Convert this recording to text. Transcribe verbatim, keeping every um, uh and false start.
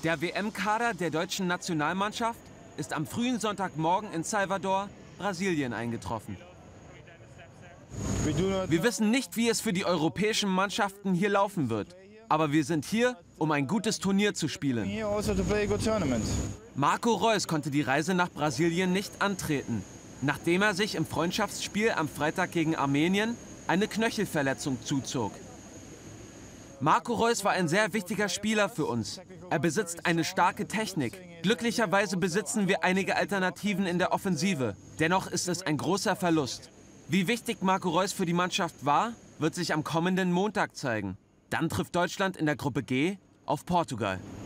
Der W M-Kader der deutschen Nationalmannschaft ist am frühen Sonntagmorgen in Salvador, Brasilien, eingetroffen. Wir wissen nicht, wie es für die europäischen Mannschaften hier laufen wird. Aber wir sind hier, um ein gutes Turnier zu spielen. Marco Reus konnte die Reise nach Brasilien nicht antreten, nachdem er sich im Freundschaftsspiel am Freitag gegen Armenien eine Knöchelverletzung zuzog. Marco Reus war ein sehr wichtiger Spieler für uns. Er besitzt eine starke Technik. Glücklicherweise besitzen wir einige Alternativen in der Offensive. Dennoch ist es ein großer Verlust. Wie wichtig Marco Reus für die Mannschaft war, wird sich am kommenden Montag zeigen. Dann trifft Deutschland in der Gruppe G auf Portugal.